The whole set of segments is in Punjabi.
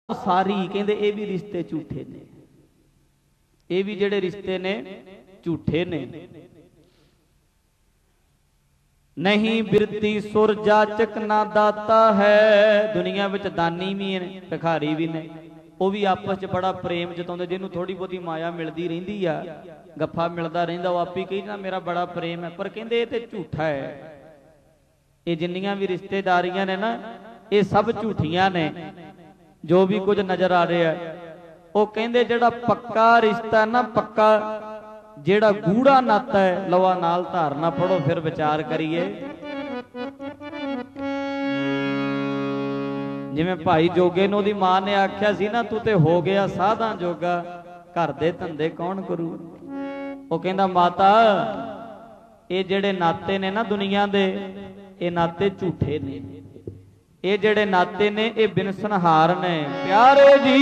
सारी कहते ये भी रिश्ते झूठे ने, ये भी जेड़े रिश्ते ने झूठे ने। नहीं बिरती सुर जाचक ना दाता है। दुनिया विच दानी भी ने भिखारी भी ने, वो भी आपस च बड़ा प्रेम जताउंदे। जिन्होंने थोड़ी बहुती माया मिलती रहिंदी आ, गप्फा मिलता रहिंदा, वो आप ही कही ना मेरा बड़ा प्रेम है, पर कहंदे ये ते झूठा है। ये जिन्नियां भी रिश्तेदारियां ने ना, ये सब झूठियां ने। जो भी कुछ नजर आ रहा है वो कहंदे जेड़ा पक्का रिश्ता ना, पक्का जेड़ा गूढ़ा नाता है, लवा नाल धारना। पढ़ो फिर विचार करिए। जिवें भाई जोगे नूं दी मां ने आख्या सी ना, तू ते हो गया साधा जोगा, घर दे धंधे कौन करू। वो कहंदा माता ये जेड़े नाते ने ना दुनिया दे, ये नाते झूठे ने। ये जेड़े नाते ने ये बिनसनहार ने। प्यारे जी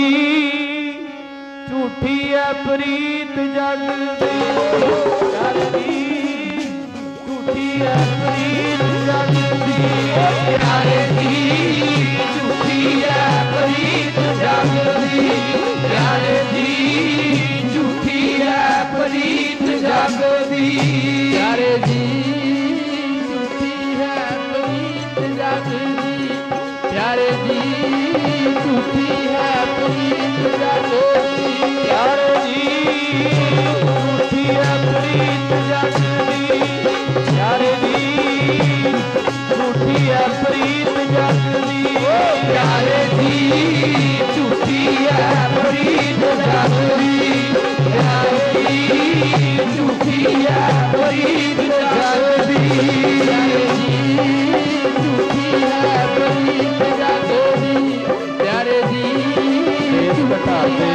झूठी है प्रीत जग दी, प्यारे जी झूठी है प्रीत जग दी, प्यारे जी झूठी है प्रीत जग दी, प्यारे जी झूठी है प्रीत जग दी, प्यारे जी झूठी है प्रीत जग दी, प्यारे जी झूठी है प्रीत जग दी, प्यारे जी झूठी है प्रीत जग दी, प्यारे जी झूठी है प्रीत जग दी, प्यारे जी झूठी है प्रीत जग दी, प्यारे जी झूठी है प्रीत जग दी, प्यारे जी झूठी है प्रीत जग दी, प्यारे जी बता दे।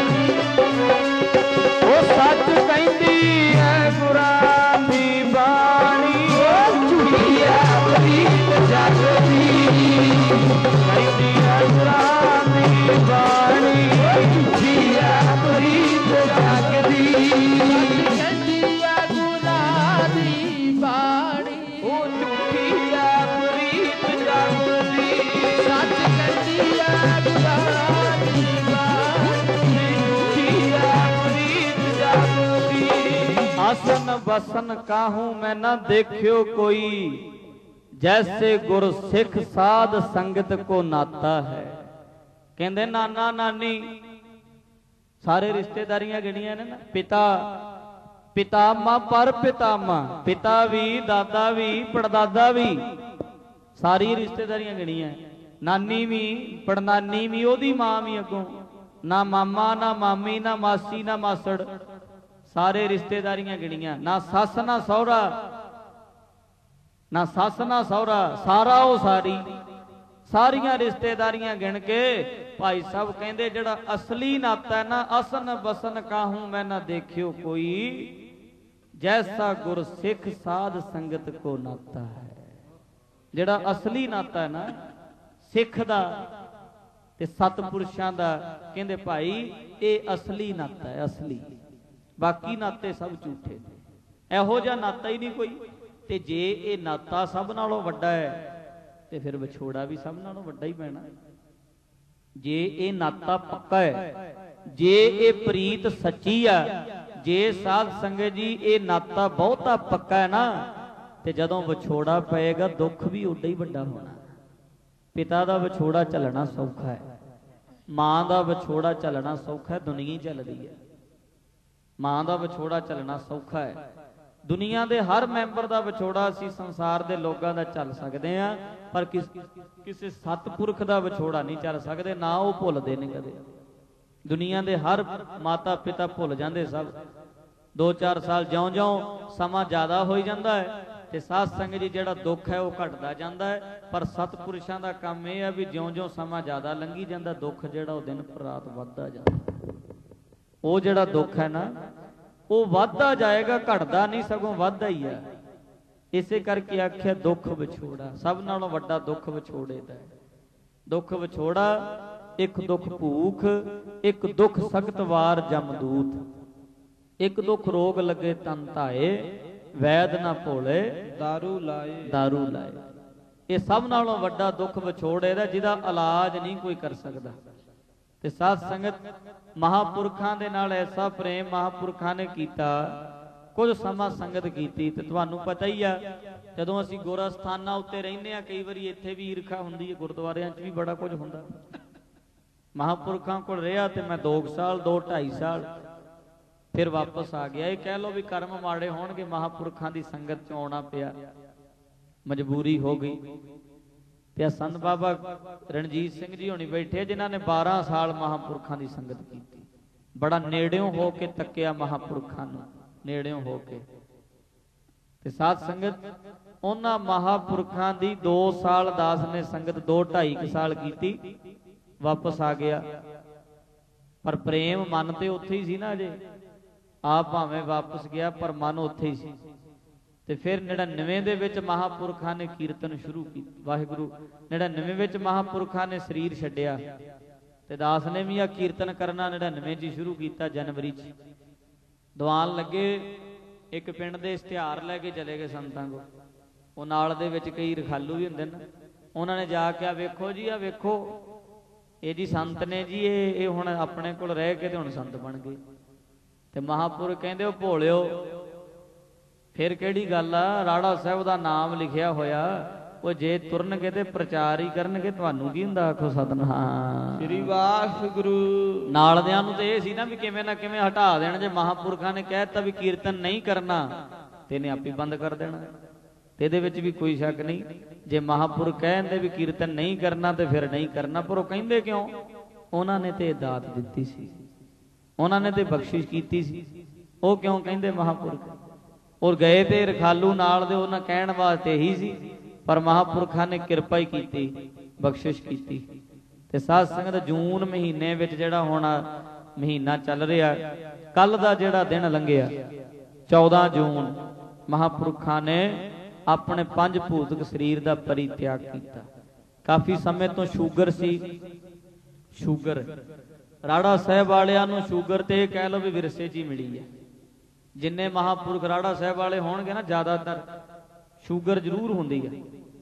वो सच कहती है गुरां दी बाणी, झूठी है प्रीत जग दी, कहती है गुरां दी बाणी, झूठी है प्रीत जग दी, कहती है गुरां दी बाणी, वो झूठी है प्रीत जग दी, सच कहती है गुरां दी बाणी, झूठी है प्रीत जग दी। आसन बसन काहू मैं न देखियो कोई, जैसे गुर सिख साध संगत को नाता है। कहंदे नाना नानी सारे रिश्तेदारियां गिणियां ने ना। पिता पितामा पर पितामा, पिता भी दादा भी पड़दादा भी, सारी रिश्तेदारियां गिणियां। नानी भी पड़नानी भी, ओदी मां भी अगों, ना मामा ना मामी ना मासी ना मासड़, सारे रिश्तेदारियां गिणियां। ना सस ना सौरा, ना सस ना सौरा, सारा वो सारी, सारियां रिश्तेदारियां गिण के भाई साहब कहंदे जेड़ा असली नाता है ना, असन बसन काहू मैं ना देखियो कोई, जैसा गुर सिख साध संगत को नाता है। जेड़ा असली नाता है ना सिख दा ते सतपुरुषां दा, कहंदे भाई ये असली नाता है, असली। बाकी नाते सब झूठे ने, इहो जिहा नाता ही नहीं कोई। ते जे ये नाता सब नालों वड्डा है ते फिर विछोड़ा भी सब नालों वड्डा ही पैना। जे ये नाता पक्का है, जे ये प्रीत सच्ची है, जे साध संगत जी ये नाता बहुता पक्का है ना, ते जदों विछोड़ा पएगा दुख भी उड्डा ही वड्डा होना। पिता दा विछोड़ा झलना सौखा है, मां दा विछोड़ा झलना सौखा है, दुनिया ही झलदी है। मां दा विछोड़ा झलना सौखा है, दुनिया दे हर मैंबर दा विछोड़ा असीं संसार दे लोगां दा झल सकदे आ, पर किसी सतपुरख दा विछोड़ा नहीं झल सकदे, ना वो भुलदे ने कदे। दुनिया दे हर माता पिता भुल जांदे सब। 2-4 साल ज्यों-ज्यों समा ज्यादा हो जाता है ते साध संगत जी जेड़ा दुख है वह घटदा जांदा है, पर सतपुरुषां दा काम यह है भी ज्यों-ज्यों समा ज्यादा लंघी जांदा, दुख जेड़ा वो दिन पर रात वधदा जांदा। वो जेड़ा दुख है ना वो वधदा जाएगा, घटदा नहीं, सगों वधदा ही है। इसे करके आख्या दुख विछोड़ा, सब नालों वड्डा दुख विछोड़े दा है। दुख विछोड़ा, एक दुख भूख, एक दुख सख्त वार जमदूत, एक दुख रोग लगे तन धाए, वैद ना भोले दारू लाए, दारू लाए। ये सब नालों वड्डा दुख विछोड़े दा, जिहदा इलाज नहीं कोई कर सकदा। ਤੇ ਸਾਧ ਸੰਗਤ ਮਹਾਂਪੁਰਖਾਂ ਦੇ ਨਾਲ ਐਸਾ ਪ੍ਰੇਮ ਮਹਾਂਪੁਰਖਾਂ ਨੇ ਕੀਤਾ। ਕੁਝ ਸਮਾਂ ਸੰਗਤ ਕੀਤੀ ਤੇ ਤੁਹਾਨੂੰ ਪਤਾ ਹੀ ਆ, ਜਦੋਂ ਅਸੀਂ ਗੁਰ ਅਸਥਾਨਾਂ ਉੱਤੇ ਰਹਿੰਦੇ ਆ, ਕਈ ਵਾਰੀ ਇੱਥੇ ਵੀ ਈਰਖਾ ਹੁੰਦੀ ਹੈ, ਗੁਰਦੁਆਰਿਆਂ 'ਚ ਵੀ ਬੜਾ ਕੁਝ ਹੁੰਦਾ। ਮਹਾਂਪੁਰਖਾਂ ਕੋਲ ਰਿਹਾ ਤੇ ਮੈਂ 2 ਸਾਲ 2-2.5 ਸਾਲ ਫਿਰ ਵਾਪਸ ਆ ਗਿਆ। ਇਹ ਕਹਿ ਲਓ ਵੀ ਕਰਮ ਮਾੜੇ ਹੋਣਗੇ, ਮਹਾਂਪੁਰਖਾਂ ਦੀ ਸੰਗਤ 'ਚ ਆਉਣਾ ਪਿਆ, ਮਜਬੂਰੀ ਹੋ ਗਈ। ਤੇ ਸੰਤ ਬਾਬਾ ਰਣਜੀਤ ਸਿੰਘ ਜੀ ਹੋਣੀ ਬੈਠੇ, ਜਿਨ੍ਹਾਂ ਨੇ 12 ਸਾਲ ਮਹਾਂਪੁਰਖਾਂ ਦੀ ਸੰਗਤ ਕੀਤੀ। ਬੜਾ ਨੇੜਿਓਂ ਹੋ ਕੇ ਤੱਕਿਆ ਮਹਾਂਪੁਰਖਾਂ ਨੂੰ, ਨੇੜਿਓਂ ਹੋ ਕੇ। ਤੇ ਸਾਧ ਸੰਗਤ ਉਹਨਾਂ ਮਹਾਂਪੁਰਖਾਂ ਦੀ 2 ਸਾਲ ਦਾਸ ਨੇ ਸੰਗਤ 2-2.5 ਸਾਲ ਕੀਤੀ, ਵਾਪਸ ਆ ਗਿਆ। ਪਰ ਪ੍ਰੇਮ ਮਨ ਤੇ ਉੱਥੇ ਹੀ ਸੀ ਨਾ, ਅਜੇ ਆਪ ਭਾਵੇਂ ਵਾਪਸ ਗਿਆ ਪਰ ਮਨ ਉੱਥੇ ਹੀ ਸੀ। ਤੇ ਫਿਰ 99 ਦੇ ਵਿੱਚ ਮਹਾਂਪੁਰਖਾਂ ਨੇ ਕੀਰਤਨ ਸ਼ੁਰੂ ਕੀਤਾ। ਵਾਹਿਗੁਰੂ 99 ਵਿੱਚ ਮਹਾਂਪੁਰਖਾਂ ਨੇ ਸਰੀਰ ਛੱਡਿਆ ਤੇ ਦਾਸ ਨੇ ਵੀ ਆ ਕੀਰਤਨ ਕਰਨਾ 99 ਚ ਸ਼ੁਰੂ ਕੀਤਾ, ਜਨਵਰੀ ਚ। ਦੀਵਾਨ ਲੱਗੇ, ਇੱਕ ਪਿੰਡ ਦੇ ਇਸ਼ਤਿਹਾਰ ਲੈ ਕੇ ਚਲੇ ਗਏ ਸੰਤਾਂ ਕੋਲ। ਉਹ ਨਾਲ ਦੇ ਵਿੱਚ ਕਈ ਰਖਾਲੂ ਵੀ ਹੁੰਦੇ ਨੇ, ਉਹਨਾਂ ਨੇ ਜਾ ਕੇ ਆ ਵੇਖੋ ਜੀ, ਆ ਵੇਖੋ ਇਹ ਜੀ ਸੰਤ ਨੇ ਜੀ, ਇਹ ਹੁਣ ਆਪਣੇ ਕੋਲ ਰਹਿ ਕੇ ਤੇ ਹੁਣ ਸੰਤ ਬਣ ਗਏ। ਤੇ ਮਹਾਂਪੁਰਖ ਕਹਿੰਦੇ ਉਹ ਭੋਲਿਓ, ਫਿਰ ਕਿਹੜੀ ਗੱਲ ਆ, ਰਾੜਾ ਸਾਹਿਬ ਦਾ ਨਾਮ ਲਿਖਿਆ ਹੋਇਆ, ਉਹ ਜੇ ਤੁਰਨਗੇ ਤੇ ਪ੍ਰਚਾਰ ਹੀ ਕਰਨਗੇ, ਤੁਹਾਨੂੰ ਕੀ ਹੁੰਦਾ? ਆਖੋ ਸਤਿਨਾਮ ਸ੍ਰੀ ਵਾਹਿਗੁਰੂ। ਨਾਲਦਿਆਂ ਨੂੰ ਤੇ ਇਹ ਸੀ ਨਾ ਵੀ ਕਿਵੇਂ ਨਾ ਕਿਵੇਂ ਹਟਾ ਦੇਣ। ਜੇ ਮਹਾਂਪੁਰਖਾਂ ਨੇ ਕਹਿ ਦਿੱਤਾ ਵੀ ਕੀਰਤਨ ਨਹੀਂ ਕਰਨਾ ਤੇ ਇਹਨੇ ਆਪੇ ਬੰਦ ਕਰ ਦੇਣਾ, ਤੇ ਇਹਦੇ ਵਿੱਚ ਵੀ ਕੋਈ ਸ਼ੱਕ ਨਹੀਂ। ਜੇ ਮਹਾਂਪੁਰਖ ਕਹਿੰਦੇ ਵੀ ਕੀਰਤਨ ਨਹੀਂ ਕਰਨਾ ਤੇ ਫਿਰ ਨਹੀਂ ਕਰਨਾ। ਪਰ ਉਹ ਕਹਿੰਦੇ ਕਿਉਂ? ਉਹਨਾਂ ਨੇ ਤੇ ਦਾਤ ਦਿੱਤੀ ਸੀ, ਉਹਨਾਂ ਨੇ ਤੇ ਬਖਸ਼ਿਸ਼ ਕੀਤੀ ਸੀ। ਉਹ ਕਿਉਂ ਕਹਿੰਦੇ ਮਹਾਂਪੁਰਖ? ਔਰ ਗਏ ਤੇ ਰਖਾਲੂ ਨਾਲ ਦੇ, ਉਹਨਾਂ ਕਹਿਣ ਵਾਸਤੇ ਹੀ ਸੀ, ਪਰ ਮਹਾਂਪੁਰਖਾਂ ਨੇ ਕਿਰਪਾ ਹੀ ਕੀਤੀ, ਬਖਸ਼ਿਸ਼ ਕੀਤੀ। ਤੇ ਸਾਧ ਸੰਗਤ ਜੂਨ ਮਹੀਨੇ ਵਿੱਚ ਜਿਹੜਾ ਹੁਣ ਮਹੀਨਾ ਚੱਲ ਰਿਹਾ, ਕੱਲ ਦਾ ਜਿਹੜਾ ਦਿਨ ਲੰਘਿਆ 14 ਜੂਨ, ਮਹਾਂਪੁਰਖਾਂ ਨੇ ਆਪਣੇ 5 ਭੂਤਕ ਸਰੀਰ ਦਾ ਪਰਿਤਿਆਗ ਕੀਤਾ। ਕਾਫੀ ਸਮੇਂ ਤੋਂ ਸ਼ੂਗਰ ਸੀ, ਸ਼ੂਗਰ ਰਾੜਾ ਸਾਹਿਬ ਵਾਲਿਆਂ ਨੂੰ ਸ਼ੂਗਰ ਤੇ ਇਹ ਕਹਿ ਲਓ ਵੀ ਵਿਰਸੇ 'ਚ ਹੀ ਮਿਲੀ ਹੈ। ਜਿੰਨੇ ਮਹਾਂਪੁਰਖ ਰਾੜਾ ਸਾਹਿਬ ਵਾਲੇ ਹੋਣਗੇ ਨਾ, ਜ਼ਿਆਦਾਤਰ ਸ਼ੂਗਰ ਜ਼ਰੂਰ ਹੁੰਦੀ ਹੈ।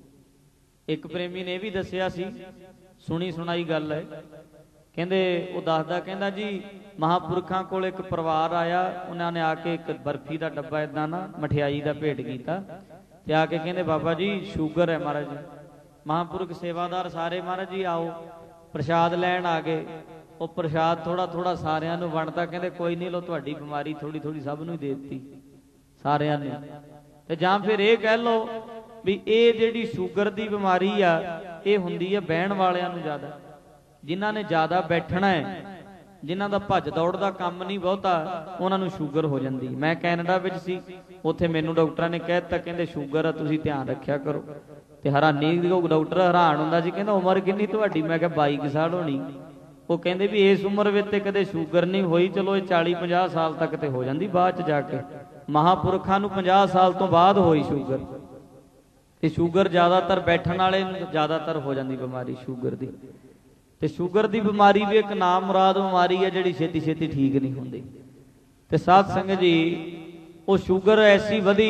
ਇੱਕ ਪ੍ਰੇਮੀ ਨੇ ਇਹ ਵੀ ਦੱਸਿਆ ਸੀ, ਸੁਣੀ ਸੁਣਾਈ ਗੱਲ ਹੈ, ਕਹਿੰਦੇ ਉਹ ਦੱਸਦਾ, ਕਹਿੰਦਾ ਜੀ ਮਹਾਂਪੁਰਖਾਂ ਕੋਲ ਇੱਕ ਪਰਿਵਾਰ ਆਇਆ, ਉਹਨਾਂ ਨੇ ਆ ਕੇ ਇੱਕ ਬਰਫੀ ਦਾ ਡੱਬਾ ਏਦਾਂ ਨਾ ਮਠਿਆਈ ਦਾ ਭੇਟ ਕੀਤਾ ਤੇ ਆ ਕੇ ਕਹਿੰਦੇ ਬਾਬਾ ਜੀ ਸ਼ੂਗਰ ਹੈ ਮਹਾਰਾਜ ਜੀ। ਮਹਾਂਪੁਰਖ ਸੇਵਾਦਾਰ ਸਾਰੇ ਮਹਾਰਾਜ ਜੀ ਆਓ, ਪ੍ਰਸ਼ਾਦ ਲੈਣ ਆ ਗਏ। ਉਹ ਪ੍ਰਸ਼ਾਦ ਥੋੜਾ ਥੋੜਾ ਸਾਰਿਆਂ ਨੂੰ ਵੰਡਦਾ, ਕਹਿੰਦੇ ਕੋਈ ਨਹੀਂ ਲੋ, ਤੁਹਾਡੀ ਬਿਮਾਰੀ ਥੋੜੀ ਥੋੜੀ ਸਭ ਨੂੰ ਹੀ ਦੇ ਦਿੱਤੀ ਸਾਰਿਆਂ ਨੇ। ਤੇ ਜਾਂ ਫਿਰ ਇਹ ਕਹਿ ਲਓ ਵੀ ਇਹ ਜਿਹੜੀ ਸ਼ੂਗਰ ਦੀ ਬਿਮਾਰੀ ਆ, ਇਹ ਹੁੰਦੀ ਹੈ ਬਹਿਣ ਵਾਲਿਆਂ ਨੂੰ ਜ਼ਿਆਦਾ। ਜਿਨ੍ਹਾਂ ਨੇ ਜ਼ਿਆਦਾ ਬੈਠਣਾ ਹੈ, ਜਿਨ੍ਹਾਂ ਦਾ ਭੱਜ ਦੌੜ ਦਾ ਕੰਮ ਨਹੀਂ ਬਹੁਤਾ, ਉਹਨਾਂ ਨੂੰ ਸ਼ੂਗਰ ਹੋ ਜਾਂਦੀ। ਮੈਂ ਕੈਨੇਡਾ ਵਿੱਚ ਸੀ, ਉੱਥੇ ਮੈਨੂੰ ਡਾਕਟਰਾਂ ਨੇ ਕਹਿ ਦਿੱਤਾ, ਕਹਿੰਦੇ ਸ਼ੂਗਰ ਆ, ਤੁਸੀਂ ਧਿਆਨ ਰੱਖਿਆ ਕਰੋ। ਤੇ ਹੈਰਾਨੀ, ਡਾਕਟਰ ਹੈਰਾਨ ਹੁੰਦਾ ਸੀ, ਕਹਿੰਦਾ ਉਮਰ ਕਿੰਨੀ ਤੁਹਾਡੀ? ਮੈਂ ਕਿਹਾ 22 ਸਾਲ ਹੋਣੀ। ਉਹ ਕਹਿੰਦੇ ਵੀ ਇਸ ਉਮਰ ਵਿੱਚ ਤੇ ਕਦੇ ਸ਼ੂਗਰ ਨਹੀਂ ਹੋਈ, ਚਲੋ ਇਹ 40-50 ਸਾਲ ਤੱਕ ਤੇ ਹੋ ਜਾਂਦੀ ਬਾਅਦ ਚ ਜਾ ਕੇ। ਮਹਾਂਪੁਰਖਾਂ ਨੂੰ 50 ਸਾਲ ਤੋਂ ਬਾਅਦ ਹੋਈ ਸ਼ੂਗਰ। ਤੇ ਸ਼ੂਗਰ ਜ਼ਿਆਦਾਤਰ ਬੈਠਣ ਵਾਲੇ ਨੂੰ ਜ਼ਿਆਦਾਤਰ ਹੋ ਜਾਂਦੀ ਬਿਮਾਰੀ ਸ਼ੂਗਰ ਦੀ। ਤੇ ਸ਼ੂਗਰ ਦੀ ਬਿਮਾਰੀ ਵੀ ਇੱਕ ਨਾਮ ਮੁਰਾਦ ਬਿਮਾਰੀ ਹੈ, ਜਿਹੜੀ ਛੇਤੀ ਛੇਤੀ ਠੀਕ ਨਹੀਂ ਹੁੰਦੀ। ਤੇ ਸਾਧ ਸੰਗਤ ਜੀ, ਉਹ ਸ਼ੂਗਰ ਐਸੀ ਵਧੀ,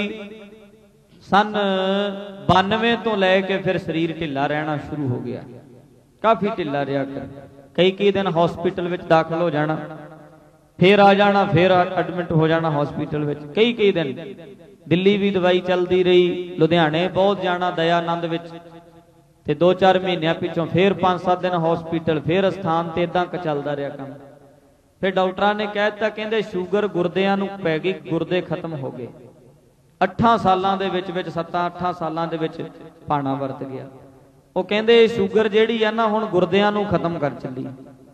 ਸਨ 92 ਤੋਂ ਲੈ ਕੇ ਫਿਰ ਸਰੀਰ ਢਿੱਲਾ ਰਹਿਣਾ ਸ਼ੁਰੂ ਹੋ ਗਿਆ, ਕਾਫੀ ਢਿੱਲਾ ਰਿਹਾ। ਕਈ ਦਿਨ ਹਸਪੀਟਲ ਵਿੱਚ ਦਾਖਲ ਹੋ ਜਾਣਾ, ਫੇਰ ਆ ਜਾਣਾ, ਫੇਰ ਐਡਮਿਟ ਹੋ ਜਾਣਾ ਹਸਪੀਟਲ ਵਿੱਚ ਕਈ ਦਿਨ। ਦਿੱਲੀ ਵੀ ਦਵਾਈ ਚੱਲਦੀ ਰਹੀ, ਲੁਧਿਆਣੇ ਬਹੁਤ ਜਾਣਾ ਦਇਆਨੰਦ ਵਿੱਚ, ਤੇ 2-4 ਮਹੀਨਿਆਂ ਪਿੱਛੋਂ ਫੇਰ 5-7 ਦਿਨ ਹਸਪੀਟਲ, ਫੇਰ ਅਸਥਾਨ ਤੇ ਇਦਾਂ ਚੱਲਦਾ ਰਿਹਾ ਕੰਮ। ਫਿਰ ਡਾਕਟਰਾਂ ਨੇ ਕਹਿ ਦਿੱਤਾ, ਕਹਿੰਦੇ ਸ਼ੂਗਰ ਗੁਰਦਿਆਂ ਨੂੰ ਪੈ ਗਈ, ਗੁਰਦੇ ਖਤਮ ਹੋ ਗਏ। 8 ਸਾਲਾਂ ਦੇ ਵਿੱਚ 7-8 ਸਾਲਾਂ ਦੇ ਵਿੱਚ ਪਾਣਾ ਵਰਤ ਗਿਆ। ਉਹ ਕਹਿੰਦੇ ਸ਼ੂਗਰ ਜਿਹੜੀ ਆ ਨਾ, ਹੁਣ ਗੁਰਦਿਆਂ ਨੂੰ ਖਤਮ ਕਰ ਚੱਲੀ।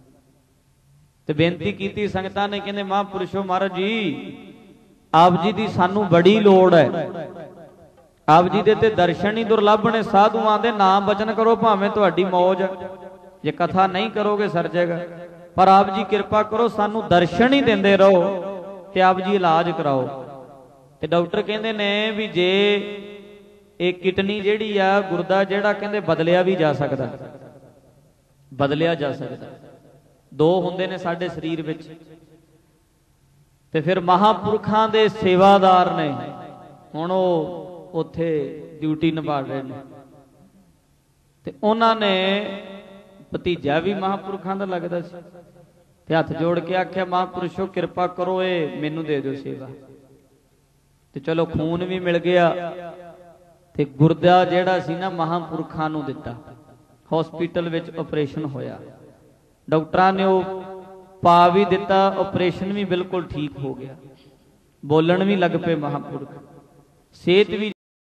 ਤੇ ਬੇਨਤੀ ਕੀਤੀ ਸੰਗਤਾਂ ਨੇ, ਕਹਿੰਦੇ ਮਹਾਂਪੁਰਸ਼ੋ ਮਹਾਰਾਜ ਜੀ, ਆਪ ਜੀ ਦੀ ਸਾਨੂੰ ਬੜੀ ਲੋੜ ਹੈ। ਆਪ ਜੀ ਦੇ ਤੇ ਦਰਸ਼ਨ ਹੀ ਦੁਰਲੱਭ ਨੇ। ਸਾਧੂਆਂ ਦੇ ਨਾਮ ਬਚਨ ਕਰੋ, ਭਾਵੇਂ ਤੁਹਾਡੀ ਮੌਜ, ਜੇ ਕਥਾ ਨਹੀਂ ਕਰੋਗੇ ਸਰ ਜਾਏਗਾ। ਪਰ ਆਪ ਜੀ ਕਿਰਪਾ ਕਰੋ, ਸਾਨੂੰ ਦਰਸ਼ਨ ਹੀ ਦਿੰਦੇ ਰਹੋ ਤੇ ਆਪ ਜੀ ਇਲਾਜ ਕਰਾਓ। ਤੇ ਡਾਕਟਰ ਕਹਿੰਦੇ ਨੇ ਵੀ ਜੇ ਇਹ ਕਿਡਨੀ ਜਿਹੜੀ ਆ, ਗੁਰਦਾ ਜਿਹੜਾ, ਕਹਿੰਦੇ ਬਦਲਿਆ ਵੀ ਜਾ ਸਕਦਾ, ਬਦਲਿਆ ਜਾ ਸਕਦਾ। 2 ਹੁੰਦੇ ਨੇ ਸਾਡੇ ਸਰੀਰ ਵਿੱਚ। ਤੇ ਫਿਰ ਮਹਾਂਪੁਰਖਾਂ ਦੇ ਸੇਵਾਦਾਰ ਨੇ, ਹੁਣ ਉਹ ਉੱਥੇ ਡਿਊਟੀ ਨਿਭਾ ਰਹੇ ਨੇ, ਤੇ ਉਹਨਾਂ ਨੇ भतीजा भी महापुरखों का लगता सी ते हथ जोड़ के आख्या महापुरुषो कृपा करो ये मैनू दे दो सेवा। ते चलो खून भी मिल गया ते गुरदा जिहड़ा सी ना महापुरखों नूं दिता। हॉस्पिटल विच ऑपरेशन होया, डॉक्टरां ने वो पा भी दिता, ऑपरेशन भी बिल्कुल ठीक हो गया, बोलन भी लग पे महापुरख, सेहत भी